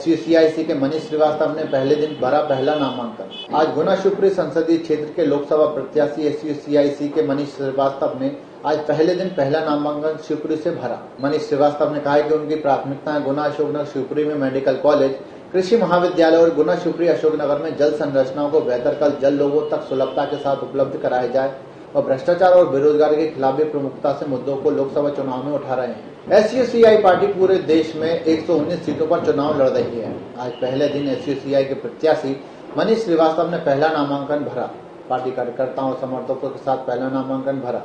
SUCIC के मनीष श्रीवास्तव ने पहले दिन भरा पहला नामांकन। आज गुना शिवपुरी संसदीय क्षेत्र के लोकसभा प्रत्याशी SUCIC के मनीष श्रीवास्तव ने आज पहले दिन पहला नामांकन शिवपुरी से भरा। मनीष श्रीवास्तव ने कहा कि उनकी प्राथमिकताएं गुना अशोकनगर शिवपुरी में मेडिकल कॉलेज, कृषि महाविद्यालय और गुना शिवपुरी अशोकनगर में जल संरचनाओं को बेहतर कर जल लोगों तक सुलभता के साथ उपलब्ध कराया जाए और भ्रष्टाचार और बेरोजगारी के खिलाफ भी प्रमुखता से मुद्दों को लोकसभा चुनाव में उठा रहे हैं। SUCI पार्टी पूरे देश में 119 सीटों पर चुनाव लड़ रही है। आज पहले दिन SUCI के प्रत्याशी मनीष श्रीवास्तव ने पहला नामांकन भरा। पार्टी कार्यकर्ताओं और समर्थकों के साथ पहला नामांकन भरा।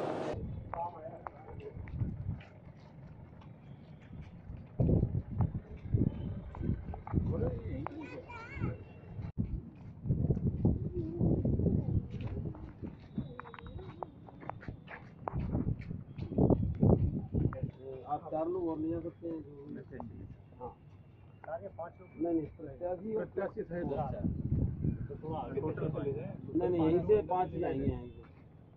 आप 4 लोग और ले जा सकते हैं। हाँ, आगे 5 लोग नहीं प्रत्याशी थे तो थोड़ा आगे टोटल चले जाए। नहीं यहीं से 5 ही आएंगे यहीं से।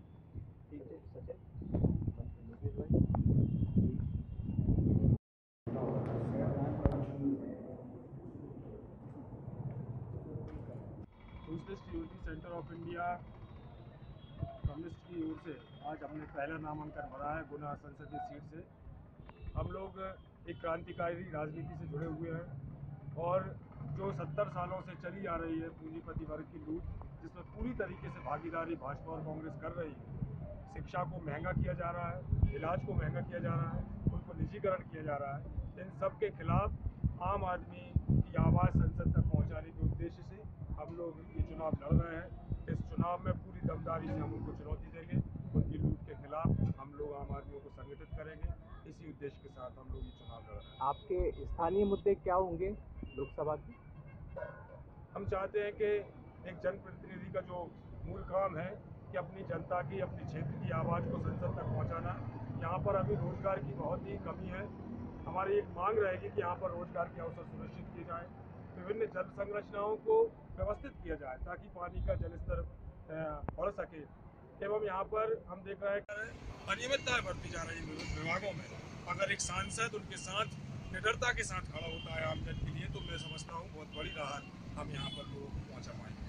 सोशलिस्ट यूनिटी सेंटर ऑफ इंडिया कम्युनिस्ट की ओर से आज हमने पहला नामांकन भरा है गुना संसदीय सीट से। हम लोग एक क्रांतिकारी राजनीति से जुड़े हुए हैं और जो 70 सालों से चली आ रही है पूंजीपति वर्ग की लूट, जिसमें पूरी तरीके से भागीदारी भाजपा और कांग्रेस कर रही है। शिक्षा को महंगा किया जा रहा है, इलाज को महंगा किया जा रहा है, उनको निजीकरण किया जा रहा है। इन सब के खिलाफ आम आदमी की आवाज़ संसद तक पहुँचाने के उद्देश्य से हम लोग ये चुनाव लड़ रहे हैं। इस चुनाव में पूरी दमदारी से हम उनको चुनौती देंगे। उनकी लूट के खिलाफ हम लोग आम आदमियों को संगठित करेंगे। इसी उद्देश्य के साथ हम लोग ये चुनाव लड़ रहे हैं। आपके स्थानीय मुद्दे क्या होंगे लोकसभा की? हम चाहते हैं कि एक जनप्रतिनिधि का जो मूल काम है कि अपनी जनता की, अपने क्षेत्र की आवाज़ को संसद तक पहुंचाना। यहाँ पर अभी रोजगार की बहुत ही कमी है। हमारी एक मांग रहेगी कि यहाँ पर रोजगार के अवसर सुनिश्चित किए जाएँ, विभिन्न जल संरचनाओं को व्यवस्थित किया जाए ताकि पानी का जलस्तर बढ़ सके। एवं यहाँ पर हम देख रहे हैं अनियमितताएं बढ़ती जा रही विभिन्न विभागों में। अगर एक सांसद उनके साथ निडरता के साथ खड़ा होता है आम जन के लिए, तो मैं समझता हूँ बहुत बड़ी राहत हम यहाँ पर लोगों को पहुँचा पाएंगे।